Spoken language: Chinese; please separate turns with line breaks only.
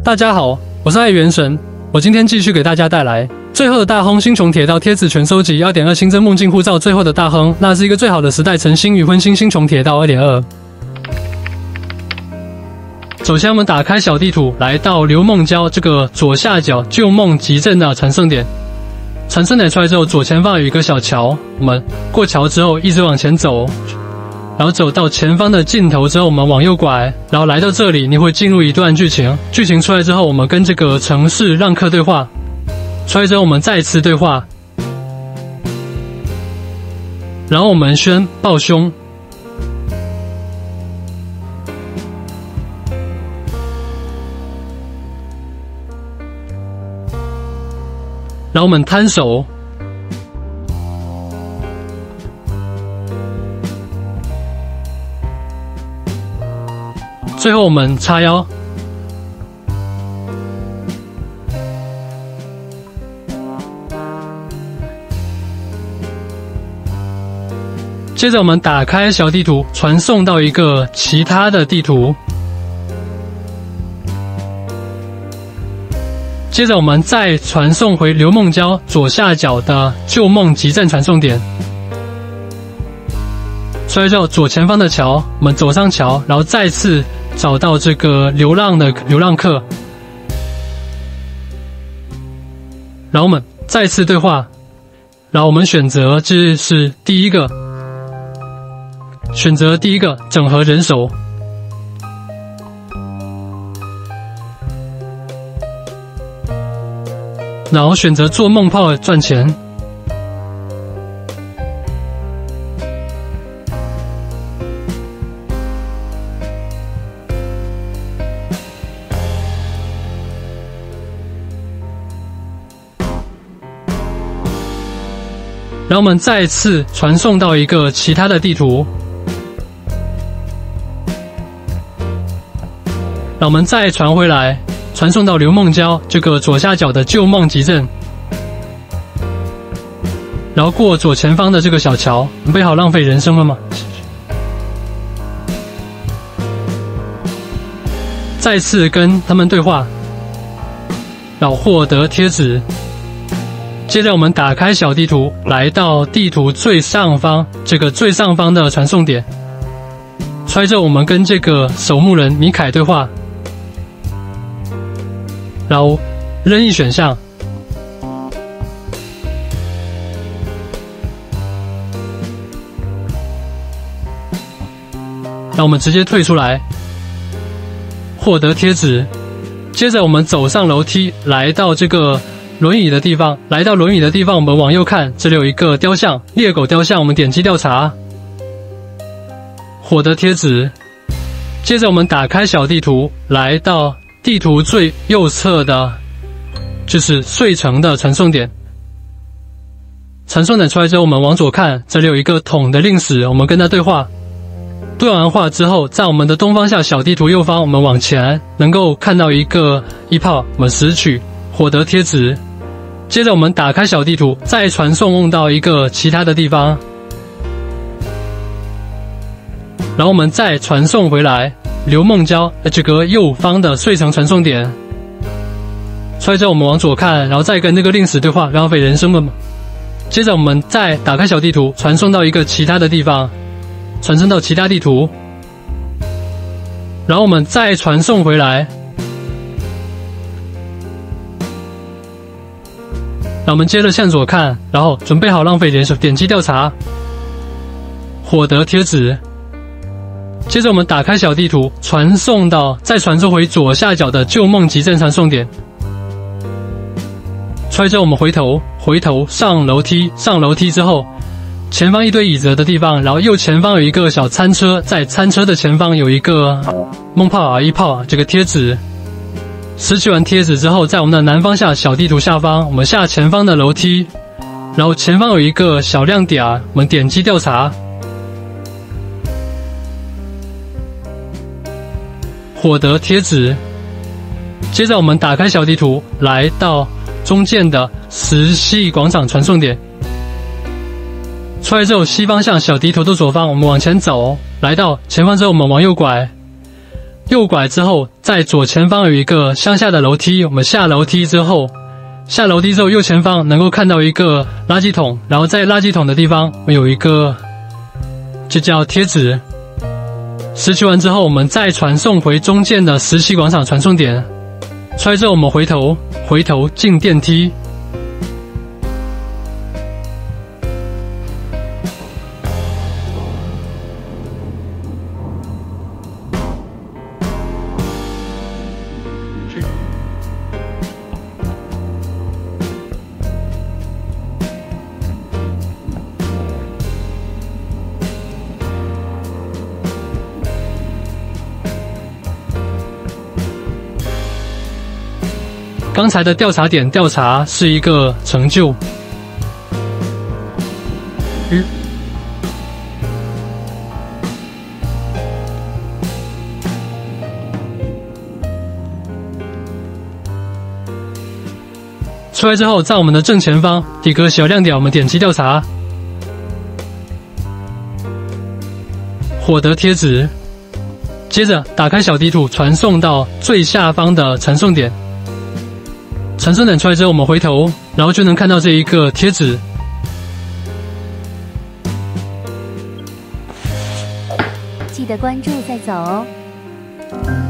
大家好，我是爱元神，我今天继续给大家带来最后的大亨星穹铁道贴纸全收集 2.2 新增梦境护照。最后的大亨，那是一个最好的时代晨星与婚星星穹铁道 2.2。首先我们打开小地图，来到刘梦礁这个左下角旧梦集镇的传送点。传送点出来之后，左前方有一个小桥，我们过桥之后一直往前走，然后走到前方的尽头之后，我们往右拐，然后来到这里，你会进入一段剧情。剧情出来之后，我们跟这个城市让客对话，出来之后我们再次对话，然后我们宣报凶，然后我们摊手，最后我们叉腰，接着我们打开小地图，传送到一个其他的地图。接着我们再传送回刘梦礁左下角的旧梦集镇传送点。出来之后，左前方的桥，我们走上桥，然后再次找到这个流浪客，然后我们再次对话，然后我们选择这是第一个，选择第一个整合人手。然后选择做梦炮赚钱，然后我们再次传送到一个其他的地图，然后我们再传回来。传送到刘梦礁这个左下角的旧梦集镇，然后过左前方的这个小桥，准备好浪费人生了吗？再次跟他们对话，然后获得贴纸。接着我们打开小地图，来到地图最上方这个最上方的传送点，揣着我们跟这个守墓人米凯对话。然后任意选项，让我们直接退出来，获得贴纸。接着我们走上楼梯，来到这个轮椅的地方。来到轮椅的地方，我们往右看，这里有一个雕像，猎狗雕像。我们点击调查，获得贴纸。接着我们打开小地图，来到地图最右侧的就是穗城的传送点。传送点出来之后，我们往左看，这里有一个桶的令使，我们跟他对话。对完话之后，在我们的东方向小地图右方，我们往前能够看到一个一炮，我们拾取，获得贴纸。接着我们打开小地图，再传送到一个其他的地方，然后我们再传送回来刘梦礁这个右方的穗城传送点。出来之后我们往左看，然后再跟这个令使对话，浪费人生了嘛。接着我们再打开小地图，传送到一个其他的地方，传送到其他地图，然后我们再传送回来，然后我们接着向左看，然后准备好浪费人手，点击调查，获得贴纸。接着我们打开小地图，再传送回左下角的旧梦集镇传送点。出来之后我们回头上楼梯之后，前方一堆椅子的地方，然后右前方有一个小餐车，在餐车的前方有一个梦炮一炮这个贴纸。拾取完贴纸之后，在我们的南方下小地图下方，我们下前方的楼梯，然后前方有一个小亮点，我们点击调查，获得贴纸。接着我们打开小地图，来到中间的石溪广场传送点。出来之后，西方向小地图的左方，我们往前走，来到前方之后，我们往右拐，右拐之后在左前方有一个向下的楼梯，我们下楼梯之后右前方能够看到一个垃圾桶，然后在垃圾桶的地方我们有一个就叫贴纸。拾取完之后，我们再传送回中间的17广场传送点。出来之后，我们回头进电梯。刚才的调查点调查是一个成就。出来之后，在我们的正前方一个小亮点，我们点击调查，获得贴纸。接着打开小地图，传送到最下方的传送点。传送点出来之后，我们回头，然后就能看到这一个贴纸。
记得关注再走哦。